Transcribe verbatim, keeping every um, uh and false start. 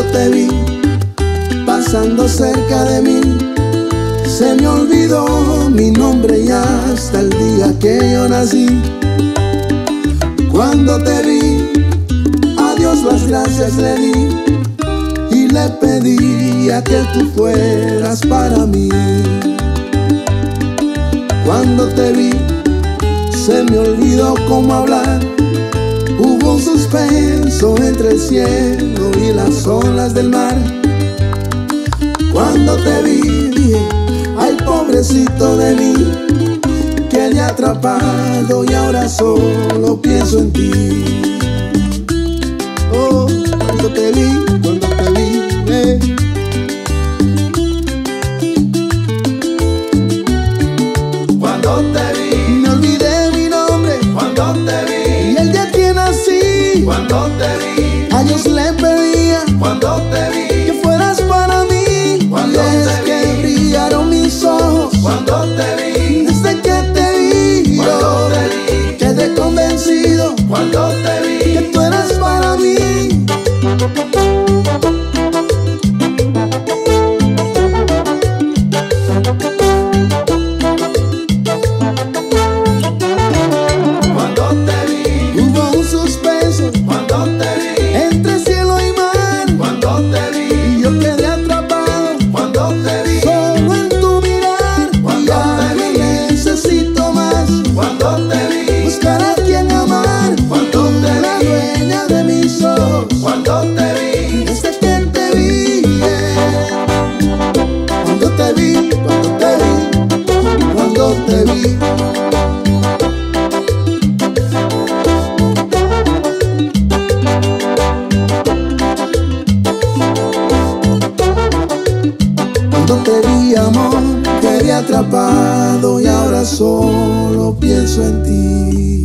te vi pasando cerca de mí, se me olvidó mi nombre y hasta el día que yo nací. Cuando te vi, a Dios las gracias le di y le pedía que tú fueras para mí. Cuando te vi, se me olvidó cómo hablar. Hubo un suspenso entre el cielo y las olas del mar. Cuando te vi, dije, ay, pobrecito de mí, quedé atrapado y ahora solo pienso en ti. Oh, cuando te vi, cuando te vi, eh. Cuando te vi, Me olvidé mi nombre cuando te vi, y el día que nací. cuando te vi, A Dios le pedía cuando te vi, que fueras para mí. Cuando Y es te que vi, brillaron mis ojos cuando te vi, desde que te vi. cuando Yo te vi, quedé convencido cuando te que vi. tú eras para mí. Cuando te vi, Hubo un suspenso cuando te vi, entre cielo y mar cuando te vi, y yo quedé atrapado cuando te vi, solo en tu mirar. Y Cuando ya te no vi, necesito más cuando te vi, buscar a quien amar. Cuando Tú, te la vi, dueña de mis ojos, cuando te vi, desde que te vi, yeah. Cuando te vi, cuando te vi, cuando te vi. Cuando te vi, amor, quedé atrapado y ahora solo pienso en ti.